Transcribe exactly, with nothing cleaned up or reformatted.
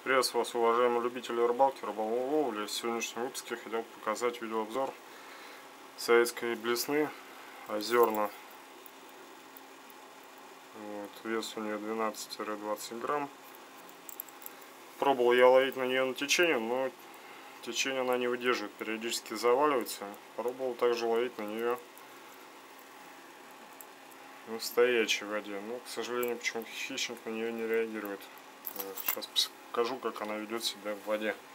Приветствую вас, уважаемые любители рыбалки, рыболовной ловли. В сегодняшнем выпуске хотел показать видеообзор советской блесны озерна. Вот, вес у нее двенадцать-двадцать грамм. Пробовал я ловить на нее на течение, но течение она не выдерживает, периодически заваливается. Пробовал также ловить на нее в стоячей воде, но, к сожалению, почему-то хищник на нее не реагирует. Вот, сейчас покажу, как она ведет себя в воде.